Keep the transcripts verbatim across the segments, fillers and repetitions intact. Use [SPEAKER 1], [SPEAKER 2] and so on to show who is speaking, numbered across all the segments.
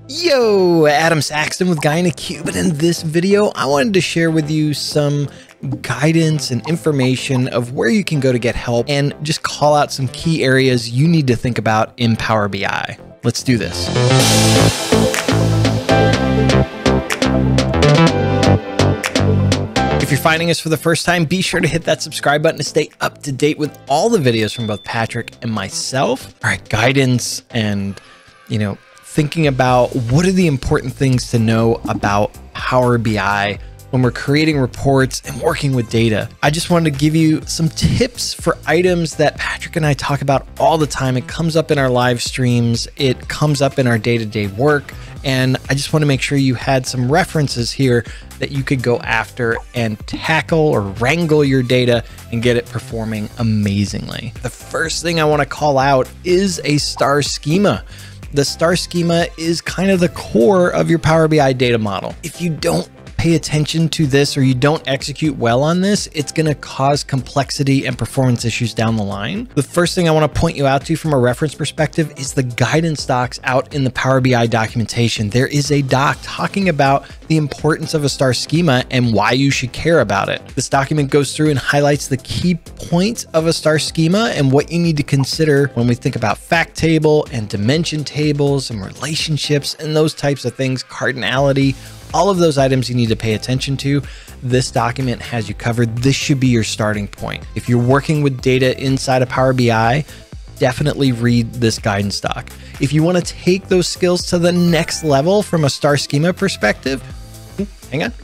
[SPEAKER 1] Yo, Adam Saxton with Guy in a Cube, and in this video, I wanted to share with you some guidance and information of where you can go to get help and just call out some key areas you need to think about in Power B I. Let's do this. If you're finding us for the first time, be sure to hit that subscribe button to stay up to date with all the videos from both Patrick and myself. All right, guidance and, you know, thinking about what are the important things to know about Power B I when we're creating reports and working with data. I just wanted to give you some tips for items that Patrick and I talk about all the time. It comes up in our live streams, it comes up in our day-to-day work, and I just want to make sure you had some references here that you could go after and tackle or wrangle your data and get it performing amazingly. The first thing I want to call out is a star schema. The star schema is kind of the core of your Power B I data model. If you don't pay attention to this or you don't execute well on this, it's going to cause complexity and performance issues down the line. The first thing I want to point you out to from a reference perspective is the guidance docs out in the Power B I documentation. There is a doc talking about the importance of a star schema and why you should care about it. This document goes through and highlights the key points of a star schema and what you need to consider when we think about fact table and dimension tables and relationships and those types of things, cardinality. All of those items you need to pay attention to. This document has you covered. This should be your starting point. If you're working with data inside of Power B I, definitely read this guidance doc. If you want to take those skills to the next level from a star schema perspective, hang on,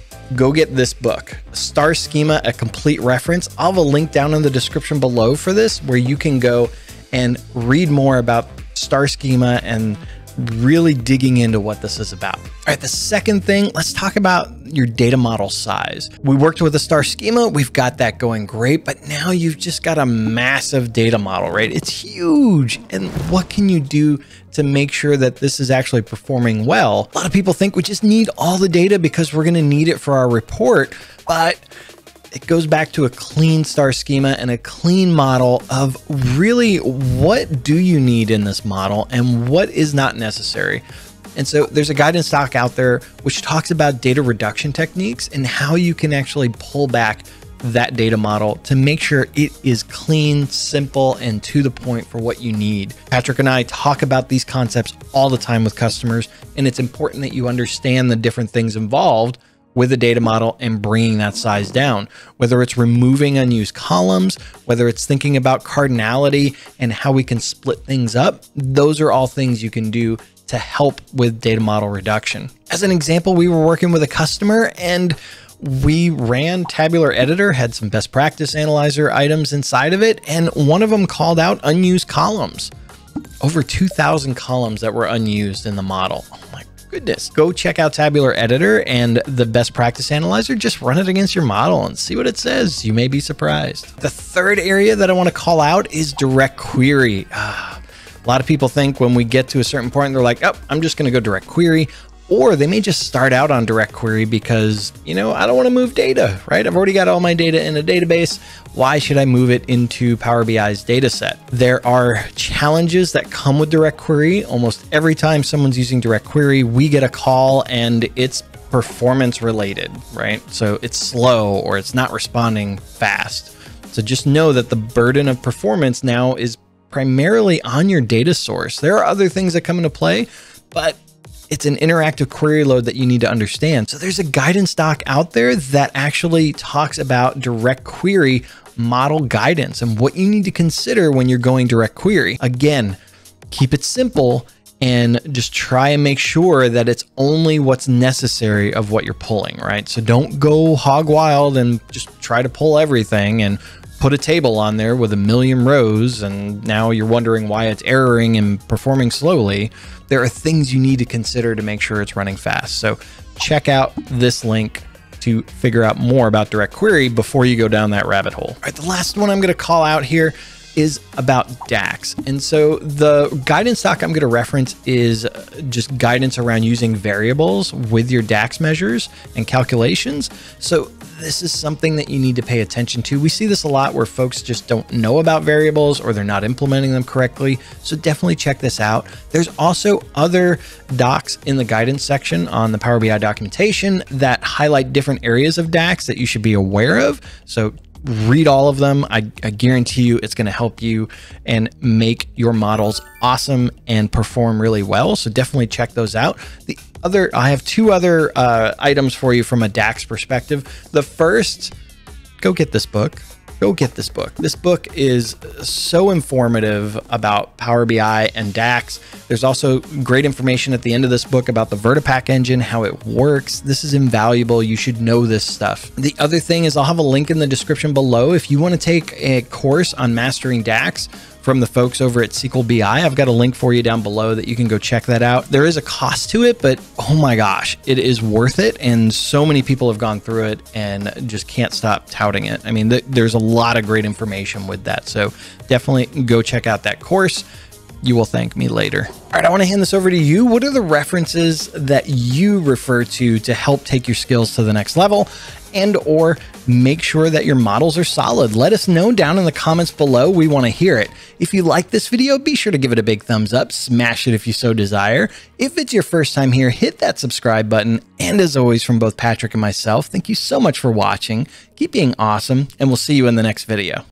[SPEAKER 1] go get this book, Star Schema, A Complete Reference. I'll have a link down in the description below for this where you can go and read more about star schema and really digging into what this is about. All right, the second thing, let's talk about your data model size. We worked with a star schema, we've got that going great, but now you've just got a massive data model, right? It's huge. And what can you do to make sure that this is actually performing well? A lot of people think we just need all the data because we're gonna need it for our report, but it goes back to a clean star schema and a clean model of really what do you need in this model and what is not necessary. And so there's a guidance doc out there which talks about data reduction techniques and how you can actually pull back that data model to make sure it is clean, simple, and to the point for what you need. Patrick and I talk about these concepts all the time with customers, and it's important that you understand the different things involved with a data model and bringing that size down, whether it's removing unused columns, whether it's thinking about cardinality and how we can split things up. Those are all things you can do to help with data model reduction. As an example, we were working with a customer and we ran Tabular Editor, had some best practice analyzer items inside of it, and one of them called out unused columns. Over two thousand columns that were unused in the model. Oh my goodness. Go check out Tabular Editor and the best practice analyzer. Just run it against your model and see what it says. You may be surprised. The third area that I want to call out is direct query. Ah, a lot of people think when we get to a certain point, they're like, oh, I'm just going to go direct query. Or they may just start out on direct query because, you know, I don't want to move data, right? I've already got all my data in a database. Why should I move it into Power B I's data set? There are challenges that come with direct query. Almost every time someone's using direct query, we get a call and it's performance related, right? So it's slow or it's not responding fast. So just know that the burden of performance now is primarily on your data source. There are other things that come into play, but it's an interactive query load that you need to understand. So there's a guidance doc out there that actually talks about direct query model guidance and what you need to consider when you're going direct query. Again, keep it simple and just try and make sure that it's only what's necessary of what you're pulling, right? So don't go hog wild and just try to pull everything and put a table on there with a million rows and now you're wondering why it's erroring and performing slowly. There are things you need to consider to make sure it's running fast. So check out this link to figure out more about direct query before you go down that rabbit hole. All right, the last one I'm going to call out here is about D A X. And so the guidance doc I'm going to reference is just guidance around using variables with your D A X measures and calculations. So this is something that you need to pay attention to. We see this a lot where folks just don't know about variables or they're not implementing them correctly. So definitely check this out. There's also other docs in the guidance section on the Power B I documentation that highlight different areas of DAX that you should be aware of. So read all of them. I, I guarantee you it's going to help you and make your models awesome and perform really well. So definitely check those out. The other, I have two other uh, items for you from a DAX perspective. The first, go get this book. Go get this book. This book is so informative about Power B I and DAX. There's also great information at the end of this book about the Vertipack engine, how it works. This is invaluable. You should know this stuff. The other thing is I'll have a link in the description below. If you want to take a course on mastering DAX from the folks over at S Q L B I, I've got a link for you down below that you can go check that out. There is a cost to it, but oh my gosh, it is worth it. And so many people have gone through it and just can't stop touting it. I mean, th there's a lot of great information with that. So definitely go check out that course. You will thank me later. All right, I want to hand this over to you. What are the references that you refer to to help take your skills to the next level and or make sure that your models are solid? Let us know down in the comments below. We want to hear it. If you like this video, be sure to give it a big thumbs up, smash it if you so desire. If it's your first time here, hit that subscribe button. And as always, from both Patrick and myself, thank you so much for watching. Keep being awesome, and we'll see you in the next video.